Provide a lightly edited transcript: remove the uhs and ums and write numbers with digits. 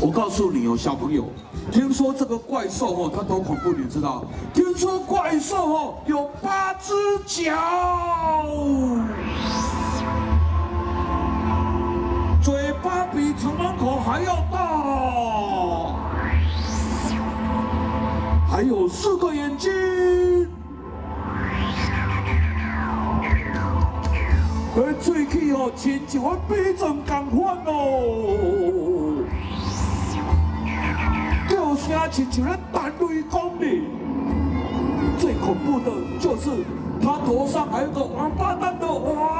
我告诉你哦，小朋友，听说这个怪兽哦，它多恐怖，你知道？听说怪兽哦有8只脚，嘴巴比城门口还要大，还有4个眼睛。 而喙齿哦，亲像我鼻针同款哦，叫声亲像咧弹雷公哩。最恐怖的就是他头上还有个王八蛋的王